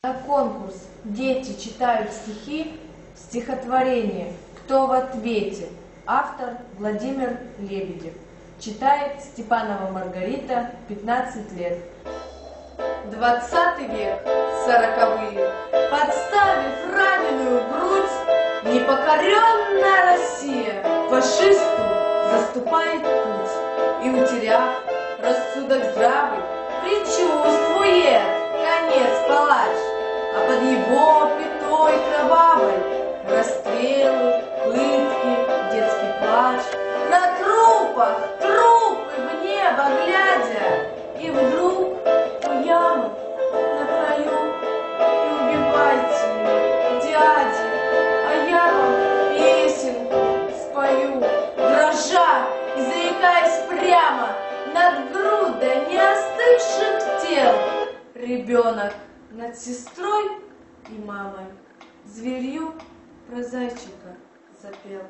На конкурс дети читают стихи, стихотворение «Кто в ответе?» Автор Владимир Лебедев. Читает Степанова Маргарита, 15 лет. 20 век, 40-е, подставив раненую грудь, непокоренная Россия фашисту заступает путь и, утеряв рассудок здравый, предчувствует конец палач, а под его пятой кровавой расстрелы, пытки, детский плач, на трупах трупы в небо глядя, и вдруг у ямы на краю и убивайте меня, дяди, а я вам песенку спою, дрожа и заикаясь прямо над грудой неостывших тел. Ребенок над сестрой и мамой зверью про зайчика запел.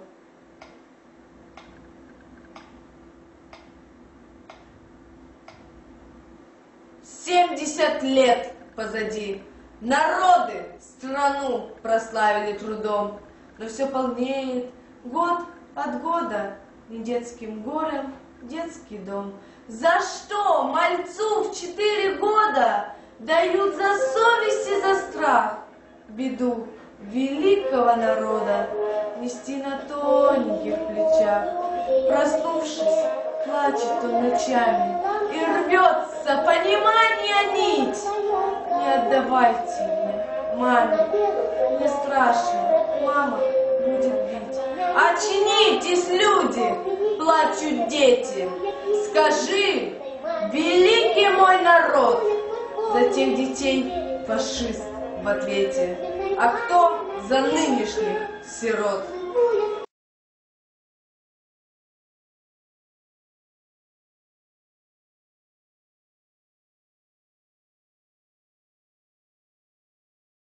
«70 лет позади, народы страну прославили трудом, но все полнеет год от года, не детским горем детский дом. За что мальцу в 4 года дают за совесть и за страх беду великого народа нести на тоненьких плечах? Проснувшись, плачет он ночами, и рвется понимание нить. Не отдавайте мне, маме, мне страшно, мама будет бить. Очнитесь, люди, плачут дети, скажи, великий мой народ, за тех детей фашист в ответе, а кто за нынешних сирот?